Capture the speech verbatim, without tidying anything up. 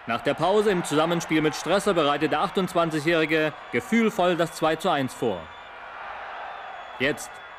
Nach der Pause im Zusammenspiel mit Stresser bereitet der achtundzwanzigjährige gefühlvoll das zwei zu eins vor. Jetzt